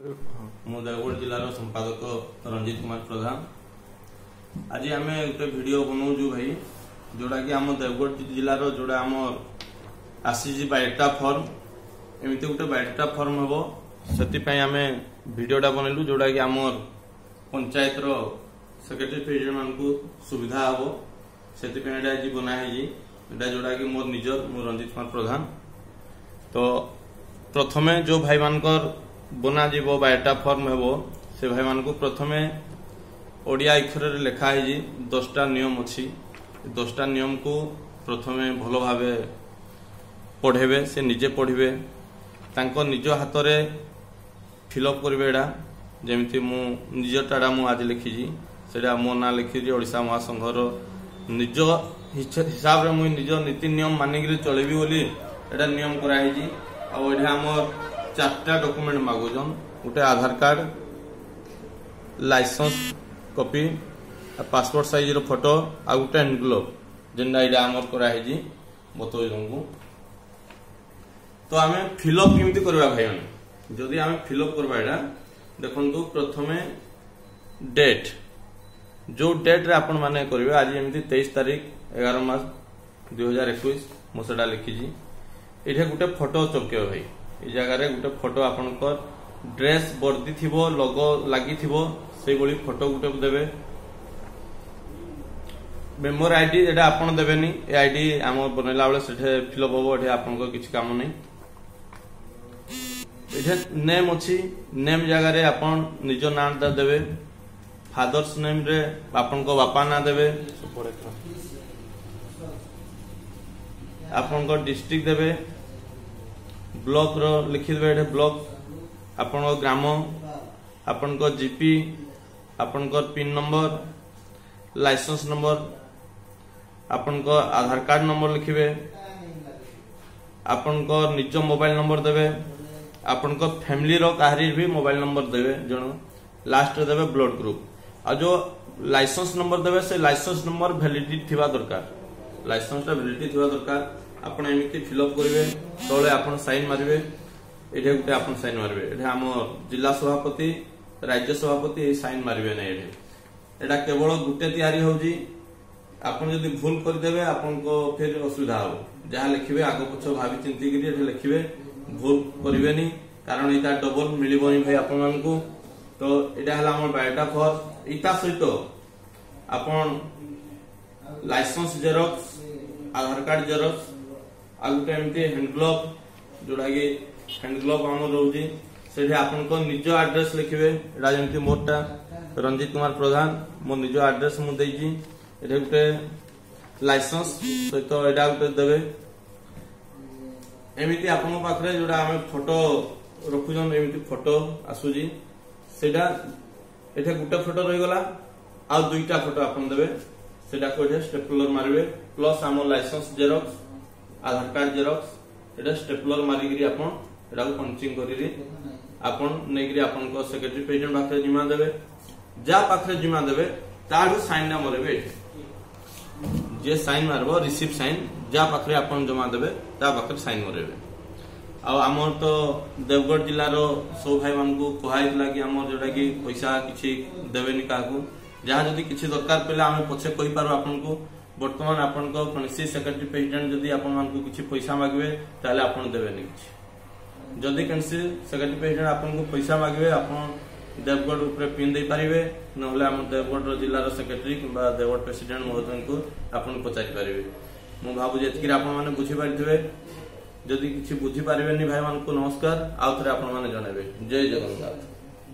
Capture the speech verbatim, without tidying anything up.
मो देवगढ़ जिलार संपादक रंजित कुमार प्रधान। आज आम गोटे वीडियो बनाऊँ भाई जोड़ा कि आम देवगढ़ जिलार जोड़ा आम आसी बायोडाटा फॉर्म एमती गोटे बायोडाटा फॉर्म हम से आम वीडियोटा बनैलु जोड़ा कि आम पंचायत सेक्रेटरी प्रेसिडेंट मान को सुविधा हम से आज बनाई जोड़ा कि मोर निजर मो रंजित कुमार प्रधान। तो प्रथमे जो भाई मानकर बना जीव बायोडाटा फॉर्म हेबो से भाई मान को प्रथमे ओडिया अक्षर लेखा है दसटा नियम अच्छी दसटा नियम को प्रथमे भल भाव पढ़ेबे से निजे पढ़े तांको निज हाथ रे फिलअप करेंगे एडा जमीती मु निजटा मु आज लिखी सेटा मो ना लिखी ओडिशा महासंघर निज हिसाब रे मु निज नीति नियम मानिक चलेबी बोली एटा नियम कराई आउ एठा हमर चार्टा डॉक्यूमेंट मागुजन गोटे Aadhaar card licence copy passport size photo आ गोटे एनवेलप जेनटा एटा हमर कराई बतौ जंगु। तो आम फिलअप केमती करबा भाई माने जदि आम फिलअप करबा एटा देखंतु प्रथमे डेट जो डेट रे आपण माने करबे आज एमती तेईस तारीख ग्यारह मास दो हज़ार इक्कीस मो सेटा लिखी एठे गोटे फोटो चपके भाई ए जगह गोटे फोटो आपनकर ड्रेस वर्दी थिबो लोगो लागि थिबो से बोली फोटो गोटे देबे। मेमोर आईडी एटा आपन देबेनी ए आईडी हम बनैला बेले सेठे फिलअप होबो एठे आपनकर किछि काम नै। एठे नेम अछि नेम जगह रे आपन निज नाम दा देबे फादर्स नेम रे आपनकर बापा ना देबे आपनकर डिस्ट्रिक्ट देबे ब्लॉक रो लिखि देबे ब्लॉक आपन ग्राम आपन जीपी आपन पिन नंबर लाइसेंस नंबर आपन आधार कार्ड नंबर लिखिबे आपन निज मोबाइल नंबर देबे आपन फैमिली रो काहरी भी मोबाइल नंबर देबे जण लास्ट रे देबे ब्लड ग्रुप आ जो लाइसेंस नंबर देबे से लाइसेंस नंबर वैलिडिटी थिबा दरकार लाइसेंस टा वैलिडिटी थिबा दरकार आपण एमिति फिलअप करिवे तळे आपण साइन मारिवे एठे गुटे आपण साइन मारिवे एठे हम जिला सभापति राज्य सभापति ए साइन मारिवे नै एठे एटा केवल गुटे तयारी होजी आपण जदी भूल कर देबे आपण को फिर असुविधा हो जहा लिखिबे आगो पछो भाबी चिंती करी एठे लिखिबे भूल करिवेनी कारण एटा डबल मिलिबनी भाई आपण मान को। तो एटा हला हमर बायोडाटा फॉर्म इता सहित आपण licence xerox Aadhaar card xerox आ गोटे एमती हैंडग्लोव जोड़ा कि हैंडग्लोव आम रोजी से आपन को निज एड्रेस लिखिबे एटा जमती मोरटा रंजित कुमार प्रधान मो निज एड्रेस मु देजी एटा गोटे लाइसेंस सहित एटा गोटे देबे एमिति आपन पाखरे जोड़ा हम फोटो रखुजन एमिति फोटो आसुजी सेटा एठे गोटे फोटो रहि गला आ दुईटा फोटो आपन देबे सेटा को एठे स्टेपलर मारबे प्लस हम licence xerox Aadhaar card xerox एटा स्टेपलर मारिगिरी आपन एटा को पंचिंग करिरी आपन नेगिरी आपन को सेक्रेटरी प्रेसिडेंट पाखरे जिमा देबे जा पाखरे जिमा देबे ताडू साइन ना मरेबे जे साइन मारबो रिसीव साइन जा पाखरे आपन जमा देबे ता पाखरे साइन मरेबे। आ हमर तो देवगढ़ जिल्ला रो सो भाई मान को कहैतला कि हमर जोटा कि पैसा किछि देबेनी काकू जहा जदी किछि दरकार पेला हम पछे कहि पारो आपन को वर्तमान आपन को कौनसी सेक्रेटरी प्रेसिडेंट जदी आपन मान को किछि पैसा मागबे ताले आपन देबेनी किछि जदी कौनसी सेक्रेटरी प्रेसिडेंट आपन को पैसा मागबे आपन देवगढ़ ऊपर पिन दे पारिबे नहले हम देवगढ़ जिल्ला रो सेक्रेटरी किबा देवगढ़ प्रेसिडेंट महोदय को आपन पचारि पारिबे। मु भाबु जेतकि आपन माने बुझी पारिथिबे जदी किछि बुझी पारिबेनी भाई मान को नमस्कार आउ थरे आपन माने जणाबे। जय जगन्नाथ।